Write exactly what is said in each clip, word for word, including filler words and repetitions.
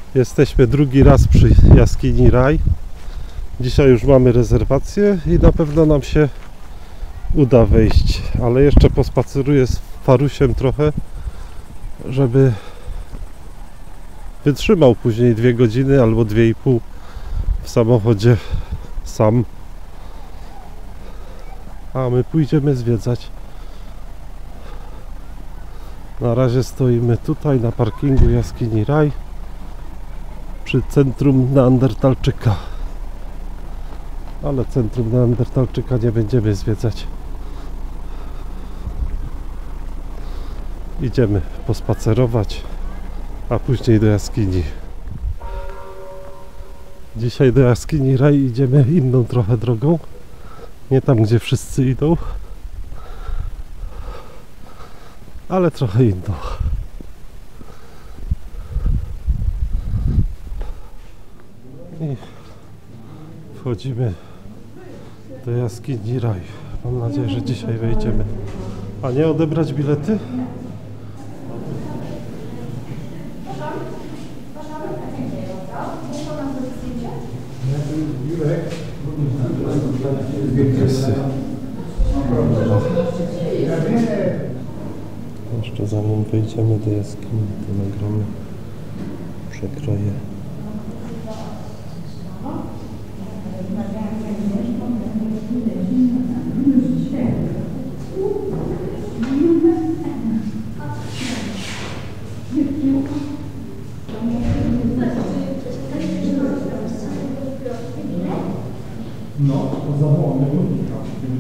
Jesteśmy drugi raz przy jaskini Raj. Dzisiaj już mamy rezerwację i na pewno nam się uda wejść, ale jeszcze pospaceruję z Farusiem trochę, żeby wytrzymał później dwie godziny albo dwie i pół w samochodzie sam. A my pójdziemy zwiedzać. Na razie stoimy tutaj na parkingu jaskini Raj przy centrum Neandertalczyka. Ale centrum Neandertalczyka nie będziemy zwiedzać. Idziemy pospacerować, a później do jaskini. Dzisiaj do jaskini Raj idziemy inną trochę drogą. Nie tam, gdzie wszyscy idą, ale trochę inną. I wchodzimy do jaskini Raj. Mam nadzieję, że dzisiaj wejdziemy. A nie odebrać bilety? Jeszcze zanim wejdziemy do jaskini, to nagramy przekroje. No, to zawołamy górnika.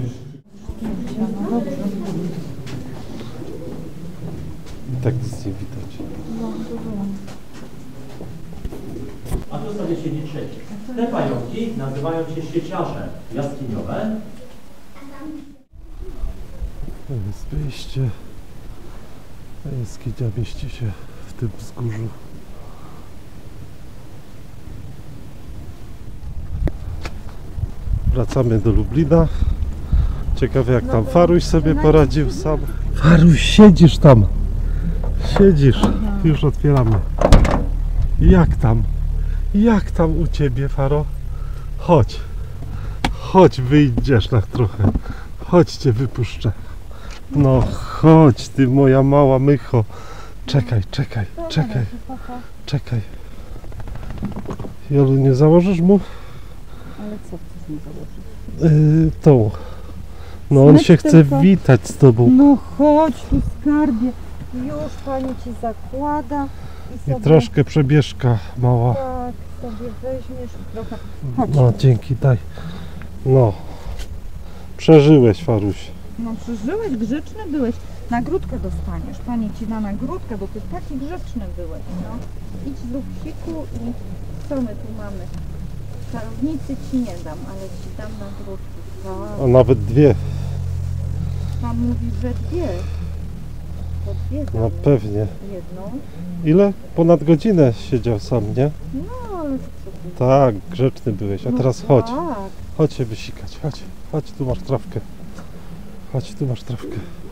I tak nic nie widać. A tu sobie siedzi trzeci. Te pająki nazywają się sieciarze jaskiniowe. To jest wyjście. A jaskinia mieści się w tym wzgórzu. Wracamy do Lublina. Ciekawe, jak tam Faruś sobie poradził sam. Faruś, siedzisz tam. Siedzisz. Już otwieramy. Jak tam? Jak tam u ciebie, Faro? Chodź. Chodź, wyjdziesz na trochę. Chodź, cię wypuszczę. No chodź, ty moja mała mycho. Czekaj, czekaj, czekaj. Czekaj. Jolu, nie założysz mu? Ale co chcesz mi założyć? Yy, tą. No on się chce witać z tobą. No chodź tu, skarbie. Już pani ci zakłada. I, I sobie, troszkę przebieżka mała. tak, sobie weźmiesz i trochę. Chodź. No dzięki, daj. No. Przeżyłeś, Faruś. No przeżyłeś, grzeczny byłeś. Nagródkę dostaniesz. Pani ci da nagródkę, bo ty taki grzeczny byłeś. No. Idź do psiku i co my tu mamy? Czarownicy ci nie dam, ale ci dam nagródki. A Tak. nawet dwie. Pan mówi, że dwie. To dwie No damy. pewnie. Jedną. Ile? Ponad godzinę siedział sam, nie? No ale co ty? Tak, grzeczny byłeś. A No teraz chodź. tak. Chodź się wysikać. Chodź. Chodź, tu masz trawkę. Chodź, tu masz trawkę.